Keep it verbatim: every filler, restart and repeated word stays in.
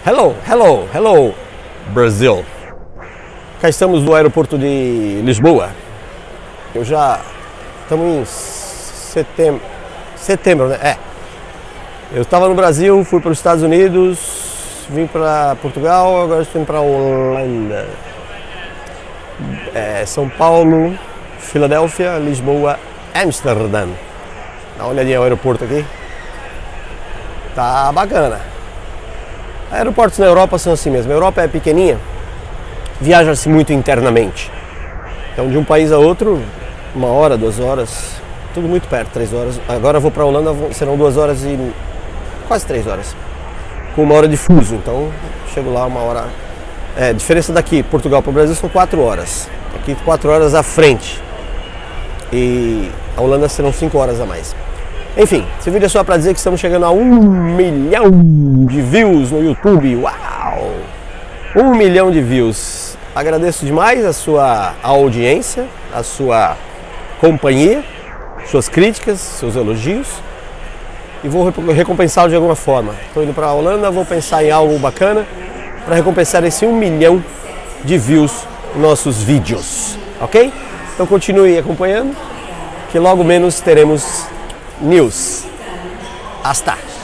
Hello, hello, hello, Brasil. Cá estamos no aeroporto de Lisboa. Eu já... Estamos em setembro, setembro, né? É. Eu estava no Brasil, fui para os Estados Unidos, vim para Portugal, agora estou indo para Holanda. É, São Paulo, Filadélfia, Lisboa, Amsterdã. Dá uma olhadinha no aeroporto aqui. Tá bacana. Aeroportos na Europa são assim mesmo. A Europa é pequenininha, viaja-se muito internamente. Então de um país a outro, uma hora, duas horas, tudo muito perto, três horas. Agora eu vou para a Holanda, serão duas horas e quase três horas, com uma hora de fuso. Então chego lá uma hora. É, diferença daqui, Portugal para o Brasil são quatro horas. Aqui quatro horas à frente. E a Holanda serão cinco horas a mais. Enfim, esse vídeo é só para dizer que estamos chegando a um milhão de views no YouTube. Uau! Um milhão de views. Agradeço demais a sua audiência, a sua companhia, suas críticas, seus elogios. E vou recompensá-lo de alguma forma. Estou indo para a Holanda, vou pensar em algo bacana para recompensar esse um milhão de views nos nossos vídeos. Ok? Então continue acompanhando, que logo menos teremos news. Hasta!